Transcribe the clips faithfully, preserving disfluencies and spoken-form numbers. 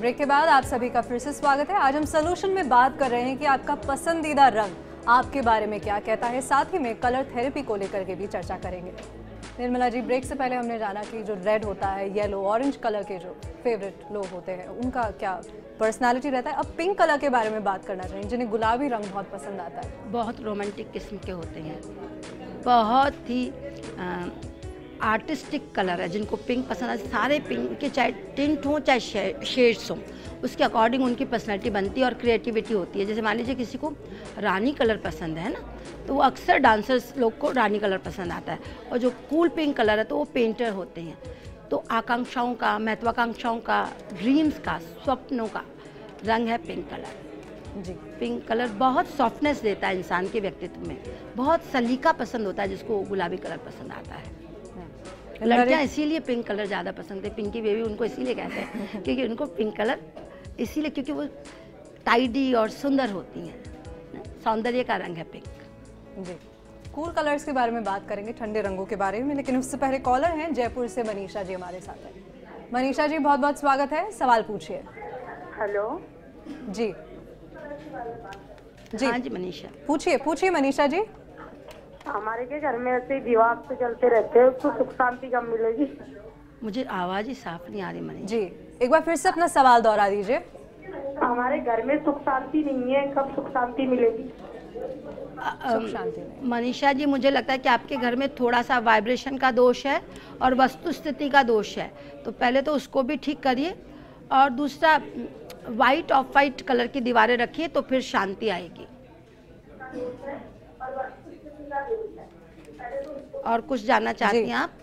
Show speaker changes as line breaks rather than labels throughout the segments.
Break के बाद आप सभी का फिर से स्वागत है। आज हम सोल्यूशन में बात कर रहे हैं कि आपका पसंदीदा रंग आपके बारे में क्या कहता है, साथ ही में कलर थेरेपी को लेकर के भी चर्चा करेंगे। निर्मला जी, ब्रेक से पहले हमने जाना कि जो रेड होता है, येलो, ऑरेंज कलर के जो फेवरेट लोग होते हैं उनका क्या पर्सनालिटी रहता है। अब पिंक कलर के बारे में बात करना चाहिए, जिन्हें गुलाबी रंग बहुत पसंद आता है।
बहुत रोमांटिक किस्म के होते हैं, बहुत ही आर्टिस्टिक कलर है जिनको पिंक पसंद है। सारे पिंक के चाहे टिंट हों चाहे शेड्स हों, उसके अकॉर्डिंग उनकी पर्सनैलिटी बनती है और क्रिएटिविटी होती है। जैसे मान लीजिए किसी को रानी कलर पसंद है ना, तो वो अक्सर डांसर्स लोग को रानी कलर पसंद आता है। और जो कूल पिंक कलर है तो वो पेंटर होते हैं। तो आकांक्षाओं का, महत्वाकांक्षाओं का, ड्रीम्स का, स्वप्नों का रंग है पिंक कलर। जी, पिंक कलर बहुत सॉफ्टनेस देता है इंसान के व्यक्तित्व में। बहुत सलीका पसंद होता है जिसको गुलाबी कलर पसंद आता है। लड़कियां इसीलिए पिंक कलर ज़्यादा पसंद है, पिंकी बेबी उनको इसीलिए कहते हैं क्योंकि उनको पिंक कलर इसीलिए क्योंकि वो टाइडी और सुंदर होती हैं। सौंदर्य का रंग है पिंक।
जी, कूल कलर्स के बारे में बात करेंगे, ठंडे रंगों के बारे में, लेकिन उससे पहले कॉलर हैं जयपुर से मनीषा जी हमारे साथ है। मनीषा जी, बहुत बहुत स्वागत है, सवाल पूछिए।
हेलो
जी जी
हाँ जी मनीषा,
पूछिए पूछिए मनीषा जी।
हमारे के घर में ऐसे विवाह से चलते रहते हैं, उसको सुख शांति कब मिलेगी?
मुझे आवाज़ ही साफ नहीं आ रही मनीषा
जी, एक बार फिर से अपना सवाल दोहरा दीजिए।
हमारे घर में सुख शांति नहीं है, कब सुख शांति मिलेगी?
सुख शांति नहीं।
मनीषा जी, मुझे लगता है कि आपके घर में थोड़ा सा वाइब्रेशन का दोष है और वस्तु स्थिति का दोष है। तो पहले तो उसको भी ठीक करिए, और दूसरा वाइट ऑफ वाइट कलर की दीवारें रखिए तो फिर शांति आएगी। और कुछ जानना चाहती हैं आप?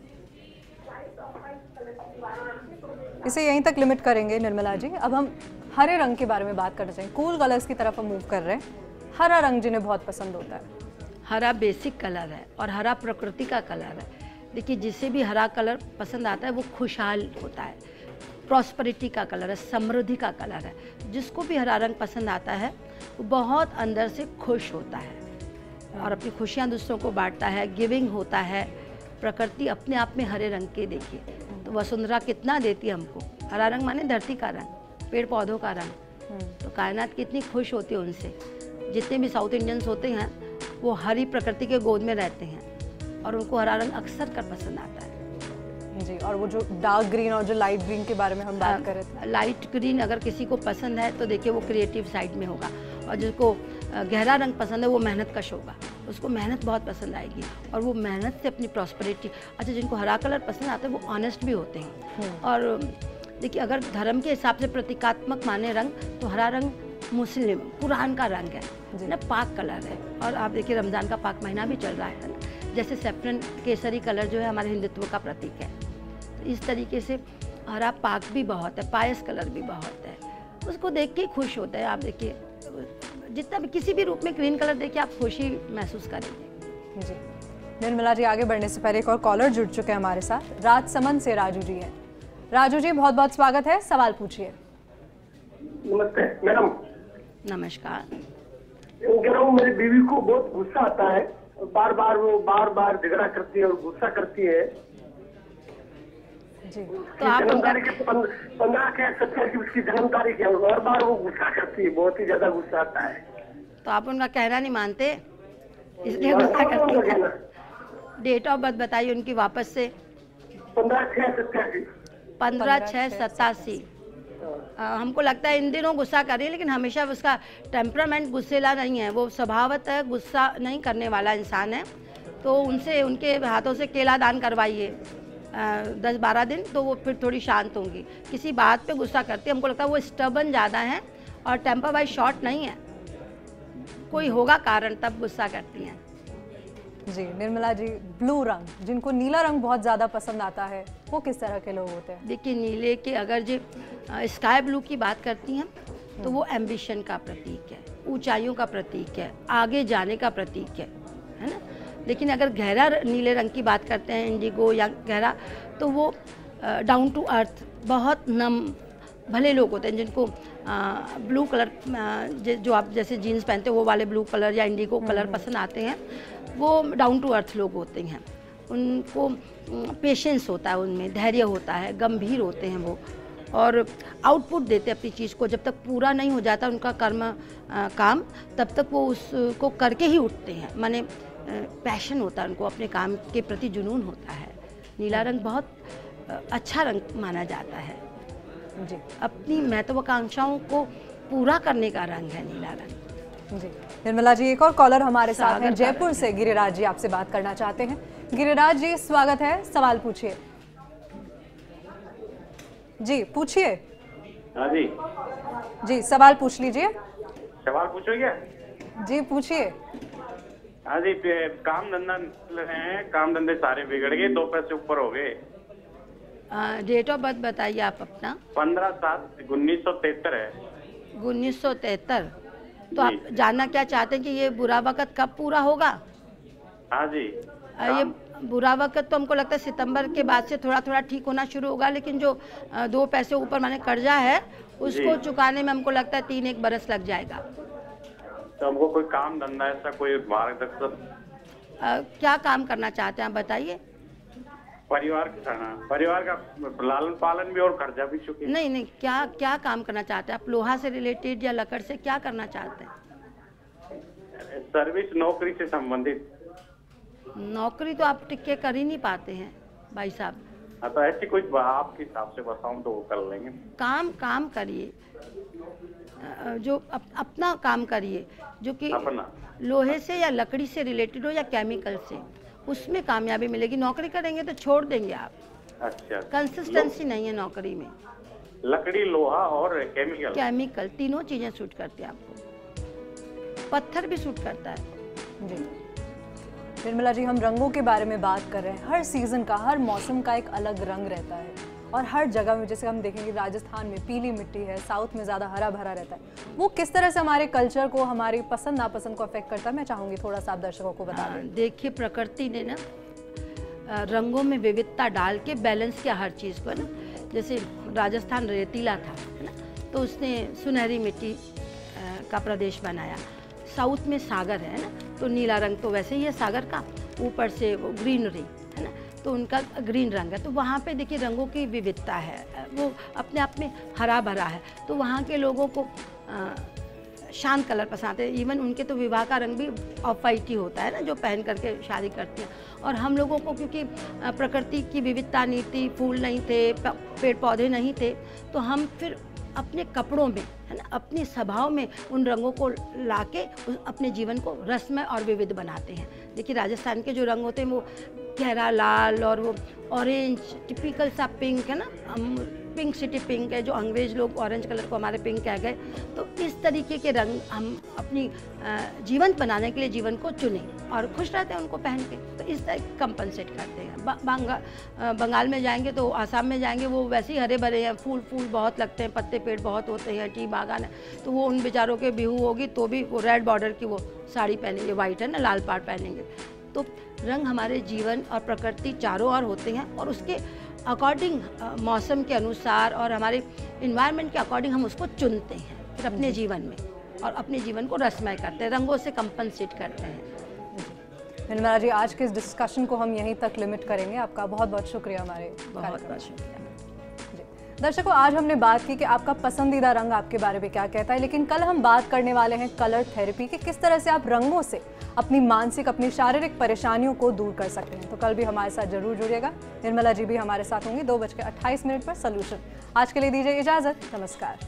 इसे यहीं तक लिमिट करेंगे निर्मला जी। अब हम हरे रंग के बारे में बात करना चाहिए, कूल कलर्स की तरफ हम मूव कर रहे हैं। हरा रंग जिन्हें बहुत पसंद होता है।
हरा बेसिक कलर है और हरा प्रकृति का कलर है। देखिए, जिसे भी हरा कलर पसंद आता है वो खुशहाल होता है, प्रॉस्पेरिटी का कलर है, समृद्धि का कलर है। जिसको भी हरा रंग पसंद आता है वो बहुत अंदर से खुश होता है और अपनी खुशियाँ दूसरों को बांटता है, गिविंग होता है। प्रकृति अपने आप में हरे रंग के देखिए तो वसुंधरा कितना देती है हमको। हरा रंग माने धरती का रंग, पेड़ पौधों का रंग। तो कायनात कितनी खुश होती है उनसे। जितने भी साउथ इंडियंस होते हैं वो हरी प्रकृति के गोद में रहते हैं और उनको हरा रंग अक्सर कर पसंद आता है।
जी, और वो जो डार्क ग्रीन और जो लाइट ग्रीन के बारे में हम बात कर रहे थे,
लाइट ग्रीन अगर किसी को पसंद है तो देखिए वो क्रिएटिव साइड में होगा, और जिसको गहरा रंग पसंद है वो मेहनत कश होगा, उसको मेहनत बहुत पसंद आएगी और वो मेहनत से अपनी प्रॉस्पेरिटी। अच्छा, जिनको हरा कलर पसंद आता है वो ऑनेस्ट भी होते हैं। और देखिए, अगर धर्म के हिसाब से प्रतीकात्मक माने रंग तो हरा रंग मुस्लिम कुरान का रंग है ना, पाक कलर है। और आप देखिए रमज़ान का पाक महीना भी चल रहा है ना, जैसे सैफरन केसरी कलर जो है हमारे हिंदुत्व का प्रतीक है। तो इस तरीके से हरा पाक भी बहुत है, पायस कलर भी बहुत है, उसको देख के खुश होता है। आप देखिए जितना भी किसी भी रूप में ग्रीन कलर देखिए आप खुशी महसूस करेंगे।
जी, निर्मला जी, आगे बढ़ने से पहले एक और कॉलर जुड़ चुके हैं हमारे साथ। राजसमंद से राजू जी हैं। राजू जी, बहुत बहुत स्वागत है, सवाल पूछिए।
नमस्ते मैडम।
नमस्कार।
मेरी बीवी को बहुत गुस्सा आता है, बार बार वो बार बार झगड़ा करती है और गुस्सा करती है।
जी,
तो आप
जन्म तारीख पंद्रह के सत्तर की उसकी जन्म तारीख है, हर बार वो गुस्सा करती है, बहुत ही ज्यादा गुस्सा आता है।
तो आप उनका कहना नहीं मानते इसलिए गुस्सा करती है। डेट ऑफ बर्थ बताइए उनकी वापस से।
पंद्रह छह सत्तासी।
पंद्रह छः सतासी। हमको लगता है इन दिनों गुस्सा कर रही है, लेकिन हमेशा उसका टेम्परामेंट गुस्सेला नहीं है, वो स्वभावतः गुस्सा नहीं करने वाला इंसान है। तो उनसे उनके हाथों से केला दान करवाइए दस बारह दिन, तो वो फिर थोड़ी शांत होंगी। किसी बात पे गुस्सा करती है, हमको लगता है वो स्टबर्न ज़्यादा है और टेम्पर वाइज शॉर्ट नहीं है, कोई होगा कारण तब गुस्सा करती हैं।
जी, निर्मला जी, ब्लू रंग, जिनको नीला रंग बहुत ज़्यादा पसंद आता है, वो किस तरह के लोग होते हैं?
देखिए, नीले के अगर जो स्काई ब्लू की बात करती हैं तो वो एम्बिशन का प्रतीक है, ऊंचाइयों का प्रतीक है, आगे जाने का प्रतीक है, है ना। लेकिन अगर गहरा नीले रंग की बात करते हैं, इंडिगो या गहरा, तो वो डाउन टू अर्थ, बहुत नम भले लोग होते हैं जिनको ब्लू कलर जो आप जैसे जीन्स पहनते हो वो वाले ब्लू कलर या इंडिगो कलर पसंद आते हैं। वो डाउन टू अर्थ लोग होते हैं, उनको पेशेंस होता है, उनमें धैर्य होता है, गंभीर होते हैं वो, और आउटपुट देते अपनी चीज़ को। जब तक पूरा नहीं हो जाता उनका कर्म आ, काम, तब तक वो उसको करके ही उठते हैं। माने पैशन होता है उनको, अपने काम के प्रति जुनून होता है। नीला रंग बहुत अच्छा रंग माना जाता है जी। अपनी महत्वाकांक्षाओं को पूरा करने का रंग है नीला रंग
जी। निर्मला जी, एक और कॉलर हमारे साथ हैं जयपुर से। गिरिराज जी आपसे बात करना चाहते हैं। गिरिराज जी स्वागत है, सवाल पूछिए। जी पूछिए।
हाँ जी
जी सवाल पूछ लीजिए।
सवाल पूछो क्या?
जी पूछिए।
हाँ जी, काम धंधा रहे हैं, काम धंधे सारे बिगड़ गए, दो पैसे ऊपर हो गए।
डेट ऑफ बर्थ बताइए आप अपना।
पंद्रह सात उन्नीस सौ तिहत्तर है।
उन्नीस सौ तिहत्तर। तो आप जानना क्या चाहते हैं कि ये बुरा वक्त कब पूरा होगा?
हाँ जी।
ये बुरा वक्त तो हमको लगता है सितंबर के बाद से थोड़ा थोड़ा ठीक होना शुरू होगा, लेकिन जो दो पैसे ऊपर माने कर्जा है उसको चुकाने में हमको लगता है तीन एक बरस लग जाएगा।
तो हमको कोई काम धंधा ऐसा कोई मार्गदर्शन?
क्या काम करना चाहते हैं आप बताइए।
परिवार परिवार का लालन पालन भी और कर्जा भी चुके।
नहीं नहीं, क्या क्या काम करना चाहते हैं आप? लोहा से रिलेटेड या लकड़ से क्या करना चाहते हैं?
सर्विस, नौकरी से संबंधित।
नौकरी तो आप टिक के कर ही नहीं पाते हैं भाई साहब।
हाँ तो ऐसी कोई आपके हिसाब से बताऊं तो वो कर लेंगे। काम
काम करिए, जो अप, अपना काम करिए, जो कि लोहे से या लकड़ी से रिलेटेड हो या केमिकल से, उसमें कामयाबी मिलेगी। नौकरी करेंगे तो छोड़ देंगे आप।
अच्छा,
कंसिस्टेंसी नहीं है नौकरी में।
लकड़ी, लोहा और केमिकल
केमिकल तीनों चीजें सूट करती है आपको। पत्थर भी सूट करता है
जी। निर्मला जी, हम रंगों के बारे में बात कर रहे हैं। हर सीजन का, हर मौसम का एक अलग रंग रहता है और हर जगह में, जैसे हम देखेंगे राजस्थान में पीली मिट्टी है, साउथ में ज़्यादा हरा भरा रहता है। वो किस तरह से हमारे कल्चर को, हमारी पसंद नापसंद को अफेक्ट करता है, मैं चाहूँगी थोड़ा सा आप दर्शकों को बता दें।
देखिए, प्रकृति ने ना रंगों में विविधता डाल के बैलेंस किया हर चीज़ को ना। जैसे राजस्थान रेतीला था है ना, तो उसने सुनहरी मिट्टी का प्रदेश बनाया। साउथ में सागर है ना, तो नीला रंग तो वैसे ही है सागर का, ऊपर से वो ग्रीनरी है ना, तो उनका ग्रीन रंग है। तो वहाँ पे देखिए रंगों की विविधता है, वो अपने आप में हरा भरा है। तो वहाँ के लोगों को आ, शांत कलर पसंद है। इवन उनके तो विवाह का रंग भी ऑफ वाइट ही होता है ना, जो पहन करके शादी करती हैं। और हम लोगों को क्योंकि प्रकृति की विविधता नहीं थी, फूल नहीं थे, पेड़ पौधे नहीं थे, तो हम फिर अपने कपड़ों में है ना, अपनी सभाओं में उन रंगों को लाके अपने जीवन को रसमय और विविध बनाते हैं। देखिए राजस्थान के जो रंग होते हैं वो गहरा लाल और वो ऑरेंज, टिपिकल सा पिंक है ना, हम पिंक सिटी पिंक है, जो अंग्रेज लोग ऑरेंज कलर को हमारे पिंक कह गए। तो इस तरीके के रंग हम अपनी जीवंत बनाने के लिए जीवन को चुने और खुश रहते हैं उनको पहन के। तो इस तरह कंपनसेट करते हैं। बंगा, बंगाल में जाएंगे तो आसाम में जाएंगे, वो वैसे ही हरे भरे हैं, फूल फूल बहुत लगते हैं, पत्ते पेड़ बहुत होते हैं, टी बागान है। तो वो उन बेचारों के बिहू होगी तो भी वो रेड बॉर्डर की वो साड़ी पहनेंगे, वाइट है ना, लाल पाट पहनेंगे। तो रंग हमारे जीवन और प्रकृति चारों ओर होते हैं और उसके अकॉर्डिंग, मौसम के अनुसार और हमारे इन्वायरमेंट के अकॉर्डिंग हम उसको चुनते हैं फिर अपने जीवन में, और अपने जीवन को रसमय करते हैं, रंगों से कंपनसेट करते हैं।
निर्मला जी, आज के इस डिस्कशन को हम यहीं तक लिमिट करेंगे। आपका बहुत बहुत शुक्रिया हमारे
बहुत बहुत शुक्रिया।
दर्शकों, आज हमने बात की कि आपका पसंदीदा रंग आपके बारे में क्या कहता है, लेकिन कल हम बात करने वाले हैं कलर थेरेपी की, किस तरह से आप रंगों से अपनी मानसिक, अपनी शारीरिक परेशानियों को दूर कर सकते हैं। तो कल भी हमारे साथ जरूर जुड़िएगा। निर्मला जी भी हमारे साथ होंगी दो बज के अट्ठाईस मिनट पर सॉल्यूशन। आज के लिए दीजिए इजाजत, नमस्कार।